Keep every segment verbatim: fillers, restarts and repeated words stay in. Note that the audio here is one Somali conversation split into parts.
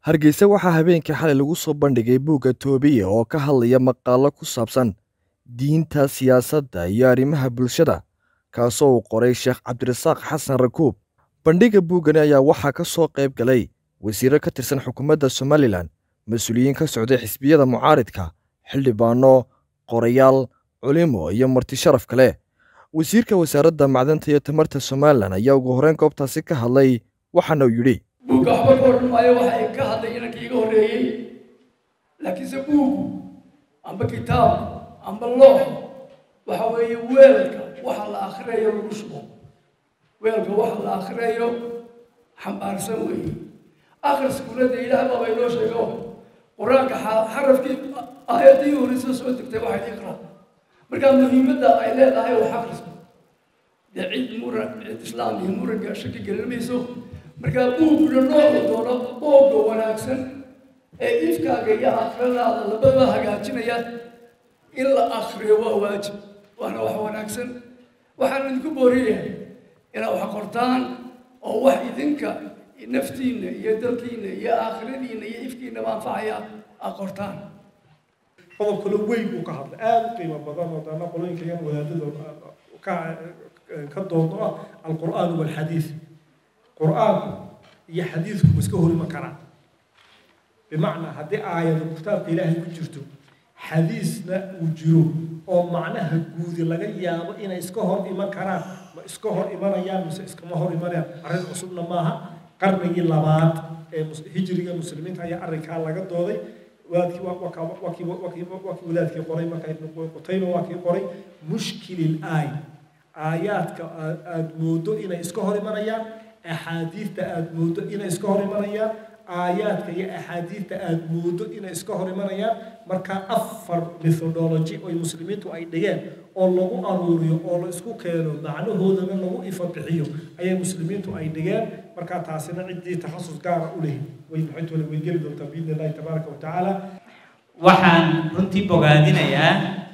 Hargeysa waxaa habeenkii xalay lagu soo bandhigay buugga Toobiye oo ka hadlaya maqaallo ku saabsan diinta, siyaasadda iyo arrimaha bulshada, kaasoo uu qoray Sheekh Cabdirasaaq Xasan Rakuub. Bandhigga buuggani ayaa waxaa ka soo qayb galay wasiirro ka tirsan xukuumadda Somalilan, mas'uuliyiin ka socday xisbiyada mucaaridka, xildhibaano, qorayaal, culimo iyo marti sharaf kale. Wasiirka wasaaradda macdanta iyo tamarta Somalilan ayaa ugu horreyn goobtaasi ka hadlay, waxaana uu yidhi: buugga waxba ka odhan maayo waxa ay ka hadlay inankii iga horreeyey, laakiinse buuggu amba kitaab amba loox waxa weeye weelka waxa la akhriyayo lagu shubo, weelka waxa la akhriyayo xambaarsan weeye. akhriskuna dee ilaah baa inoo sheego qur-aanka xarafkii aayaddii horeysa soo degtay waxay iqra, markaa muhiimadda ay leedahay wax akhrisku dee cid muran cid islaam iyo muranka shaki gelin mayso. markaa buugguna nooca doono boogga wanaagsan ee ifkaaga iyo aakhiradaada labadaba hagaajinaya in la akhriyo waa waajib, waana wax wanaagsan. waxaan idinku booriyahay inaad wax qortaan oo wax idinka naftiinna iyo dalkiinna iyo aakhiradiinna iyo ifkiinaba anfacaya aad qortaan. qodob kale weyn uu ka hadlay aad u qiimo badan oo dana qolooyinkan wadaadada ka ka doodo ah alqur'aan walxadiis. qur'aan iyo xadiisku iska horima karaan, bimacnaa haddii aayado kitaabka ilaahay ku jirto xadiisna uu jiro oo macnaha guudi laga yaabo inay iska hor iman karaan, ma iska hor imanayaan mise iskama hor imanayaan. arrin cusubna maaha, qarnigii labaad ee hijriga muslimiinta ayaa arrinkaa laga dooday. wadaadkii wakii wadaadkii qoray marka ibnu qutayba waa kii qoray mushkilil aay, aayaadka aad moodo inay iska hor imanayaan, axaadiidta aad moodo inay iska hor imanayaan, aayaadka iyo axaadiidta aad moodo inay iska hor imanayaan. markaa afar methodology oo muslimiintu ay dhigeen oo lagu aruuriyo oo la isku keeno macnahoodana lagu ifabixiyo ayay muslimiintu ay dhigeen. markaa taasina ciddii takhasus gaara u leeyihin way maxaytooda way geli doontaa biidni illaahi tabaaraka wa tacaala. waxaan runtii bogaadinayaa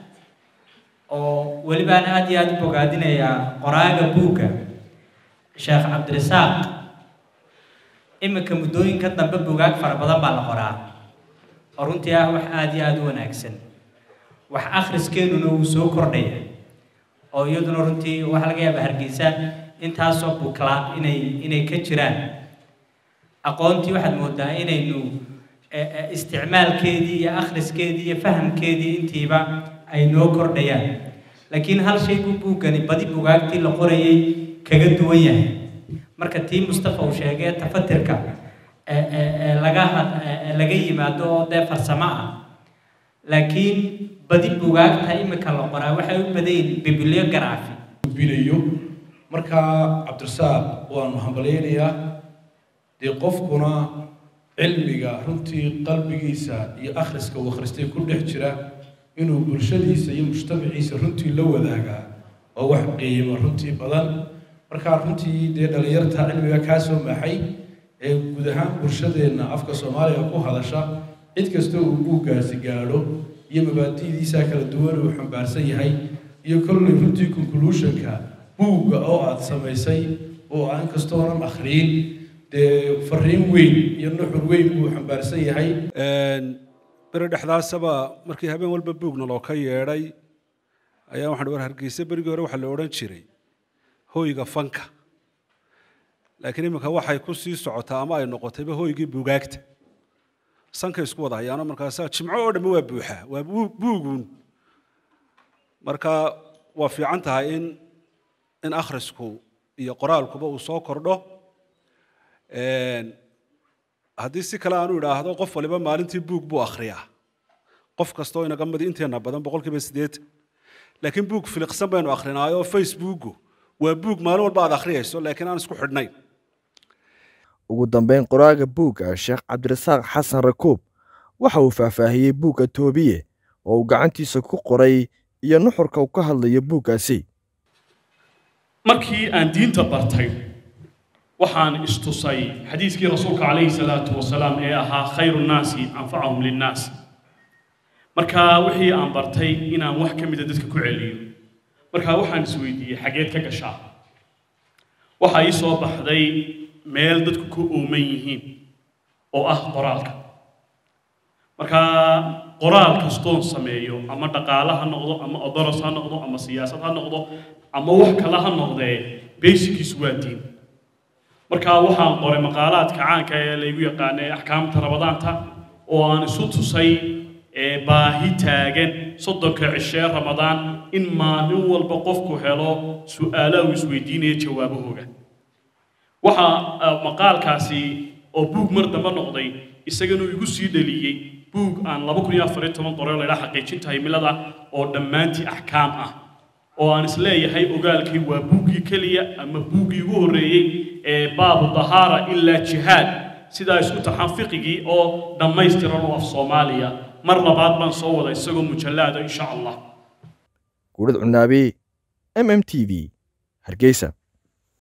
oo welibaan aad iyo aad u bogaadinayaa qoraaga buugga Sheekh Cabdirasaaq. imika muddooyinka dambe buugaag fara badan baa la qoraa oo runtii ah wax aad iyo aad u wanaagsan, wax akhriskeenuna uu soo kordhaya oo iyaduna runtii waxa laga yaabaa Hargeysa intaasoo buukla inay inay ka jiraan. aqoontii waxaad moodaa inaynu isticmaalkeedii iyo akhriskeedii iyo fahamkeedii intiiba ay noo kordhayaan, laakiin hal shay buu buuggani badi buugaagtii la qorayay kaga duwan yahay. marka tii Mustafa uu sheegay tafatirka laga laga yimaado oo dee farsamo ah, laakiin badi buugaagta imika la qoraa waxay u badan bibliography bilayo. marka Cabdirasaaq waan hambaleynayaa, dee qofkuna cilmiga runtii qalbigiisa iyo akhriska uu akhristay ku dhex jira inuu bulshadiisa iyo mujtamaciisa runtii la wadaagaa oo wax qiimo runtii badan. markaa runtii dee dhalinyarta cilmiga kaa soo maxay ee guud ahaan bulshadeenna afka Soomaaliga ku hadasha, cid kasta uu buuggaasi gaadho iyo mabaadi'diisa kala duwan uu xambaarsan yahay iyo kolley runtii conclusionka buugga oo aad samaysay oo aan kastoonan akhriin dee fariin weyn iyo nuxur weyn buu xambaarsan yahay. beri dhexdaasaba markii habeen walba buugna loo ka yeedhay ayaa waxaan war Hargeysa berigii hore waxaa la odhan jiray hoyga fanka, laakiin imika waxay ku sii socotaa ama ay noqotayba hoygii buugaagta. sanka isku wada hayaano markaasa jimco oo dhammi waa buuxa, waa buuguun. marka waa fiican tahay in in akhrisku iyo qoraalkuba uu soo kordho. haddii si kale aanu idhaahdo qof waliba maalintii buug buu akhriyaa, qof kastoo inaga mid inteena badan boqolkiiba siddeetan, laakiin buug filiqsan baynu akhrinaayoo facebooku waa buug maalin walba aad akhriyayso laakiin aan isku xidhnayn. ugu dambeyn qoraaga buugga Sheekh Cabdirasaaq Xasan Rakuub waxa uu faahfaahiyey buugga Toobiye oo uu gacantiisa ku qoray iyo nuxurka uu ka hadlayo buuggaasi. markii aan diinta bartay waxaan istusay xadiiskii rasuulka calayhi salaatu wasalaam ee ahaa khayru nnaasi anfacahum linnaas. markaa wixii aan bartay inaan wax ka mida dadka ku celiyo, markaa waxaan isweydiiyey xageed ka gashaa. waxaa ii soo baxday meel dadku ku ooman yihiin oo ah qoraalka marka qoraal kastoon sameeyo ama dhaqaale ha noqdo ama odoros ha noqdo ama siyaasad ha noqdo ama wax kale ha noqdee basickiisu waa diin marka waxaan qoray maqaalaadka caanka ee laygu yaqaanay axkaamta rabadaanta oo aan isu tusay baahi taagan soddonka cishee ramadaan in maalin walba qofku helo su'aalaha uu isweydiinayo jawaabahooga waxa maqaalkaasi oo buug mar dambe noqday isagana igu sii dhaliyay buug aan laba kun iyo afar iyo toban qoray la xaqiijinta himilada oo dhammaantii axkaam ah oo aan isleeyahay ogaalkii waa buuggii kaliya ama buuggii ugu horeeyay ee baabu dahaara ilaa jihaad sidaa isku taxan fiqigii oo dhammaystiran oo af Soomaaliya mar labaad baan soo wada isagoo mujallada insha Allah guurad cunaabi M M T V Hargeysa.